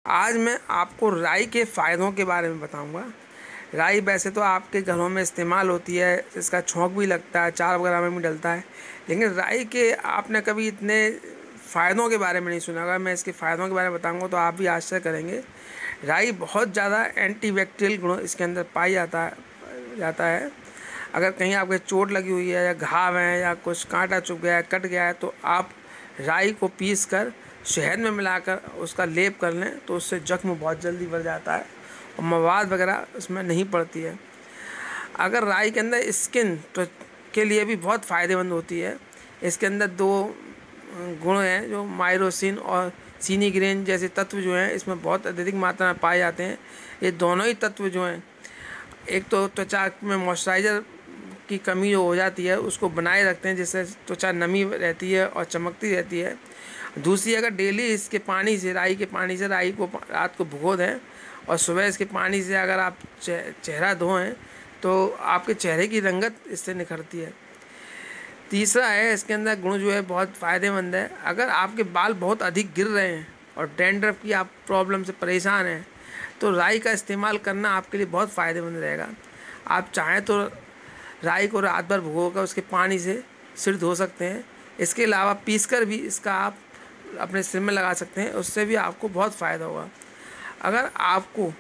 आज मैं आपको राई के फ़ायदों के बारे में बताऊंगा। राई वैसे तो आपके घरों में इस्तेमाल होती है, इसका छौंक भी लगता है, चार वगैरह में भी डलता है। लेकिन राई के आपने कभी इतने फ़ायदों के बारे में नहीं सुना होगा। मैं इसके फ़ायदों के बारे में बताऊंगा तो आप भी आश्चर्य करेंगे। राई बहुत ज़्यादा एंटीबैक्टीरियल गुण इसके अंदर पाई जाता है। अगर कहीं आपके चोट लगी हुई है या घाव है या कुछ कांटा चुभ गया है, कट गया है, तो आप राई को पीस कर शहद में मिलाकर उसका लेप कर लें तो उससे जख्म बहुत जल्दी भर जाता है और मवाद वगैरह उसमें नहीं पड़ती है। अगर राई के अंदर स्किन तो के लिए भी बहुत फ़ायदेमंद होती है। इसके अंदर दो गुण हैं जो माइरोसिन और सिनिग्रेन जैसे तत्व जो हैं इसमें बहुत अत्यधिक मात्रा में पाए जाते हैं। ये दोनों ही तत्व जो हैं, एक तो त्वचा में मॉइस्चराइज़र की कमी जो हो जाती है उसको बनाए रखते हैं, जिससे त्वचा नमी रहती है और चमकती रहती है। दूसरी, अगर डेली इसके पानी से, राई के पानी से राई को रात को भिगो दें और सुबह इसके पानी से अगर आप चेहरा धोएं तो आपके चेहरे की रंगत इससे निखरती है। तीसरा है, इसके अंदर गुण जो है बहुत फ़ायदेमंद है। अगर आपके बाल बहुत अधिक गिर रहे हैं और डैंड्रफ की आप प्रॉब्लम से परेशान हैं तो राई का इस्तेमाल करना आपके लिए बहुत फ़ायदेमंद रहेगा। आप चाहें तो राई को रात भर भिगोकर उसके पानी से सिर धो सकते हैं। इसके अलावा पीसकर भी इसका आप अपने सिर में लगा सकते हैं, उससे भी आपको बहुत फ़ायदा होगा। अगर आपको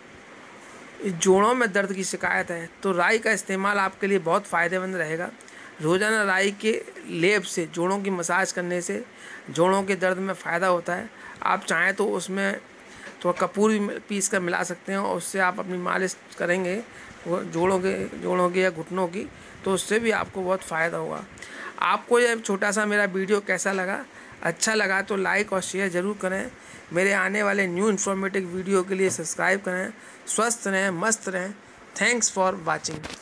जोड़ों में दर्द की शिकायत है तो राई का इस्तेमाल आपके लिए बहुत फ़ायदेमंद रहेगा। रोज़ाना राई के लेप से जोड़ों की मसाज करने से जोड़ों के दर्द में फ़ायदा होता है। आप चाहें तो उसमें थोड़ा कपूर भी पीस कर मिला सकते हैं और उससे आप अपनी मालिश करेंगे वो जोड़ों के या घुटनों की, तो उससे भी आपको बहुत फ़ायदा होगा। आपको यह छोटा सा मेरा वीडियो कैसा लगा? अच्छा लगा तो लाइक और शेयर ज़रूर करें। मेरे आने वाले न्यू इन्फॉर्मेटिव वीडियो के लिए सब्सक्राइब करें। स्वस्थ रहें, मस्त रहें। Thanks for watching.